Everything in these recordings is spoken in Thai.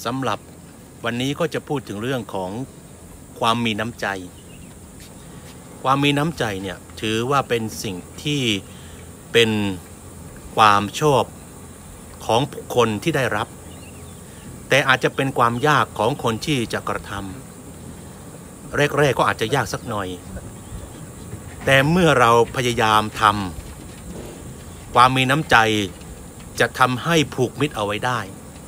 สำหรับวันนี้ก็จะพูดถึงเรื่องของความมีน้ำใจความมีน้ำใจเนี่ยถือว่าเป็นสิ่งที่เป็นความชอบของคนที่ได้รับแต่อาจจะเป็นความยากของคนที่จะกระทำแรกๆก็อาจจะยากสักหน่อยแต่เมื่อเราพยายามทำความมีน้ำใจจะทำให้ผูกมิตรเอาไว้ได้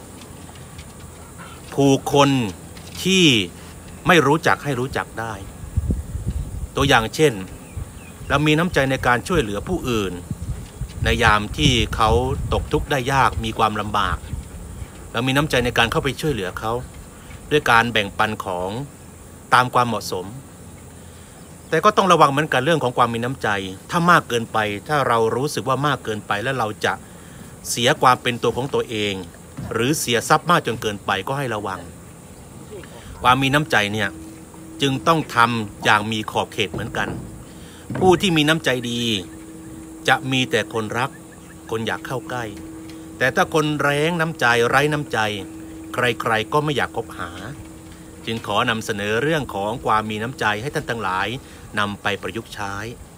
ผูกคนที่ไม่รู้จักให้รู้จักได้ตัวอย่างเช่นเรามีน้ำใจในการช่วยเหลือผู้อื่นในยามที่เขาตกทุกข์ได้ยากมีความลำบากเรามีน้ำใจในการเข้าไปช่วยเหลือเขาด้วยการแบ่งปันของตามความเหมาะสมแต่ก็ต้องระวังเหมือนกันเรื่องของความมีน้ำใจถ้ามากเกินไปถ้าเรารู้สึกว่ามากเกินไปแล้วเราจะเสียความเป็นตัวของตัวเองหรือเสียทรัพย์มากจนเกินไปก็ให้ระวังความมีน้ำใจเนี่ยจึงต้องทำอย่างมีขอบเขตเหมือนกันผู้ที่มีน้ำใจดีจะมีแต่คนรักคนอยากเข้าใกล้แต่ถ้าคนแร้งน้ำใจไร้น้ำใจใครๆก็ไม่อยากคบหาจึงขอนำเสนอเรื่องของความมีน้ำใจให้ท่านทั้งหลายนำไปประยุกต์ใช้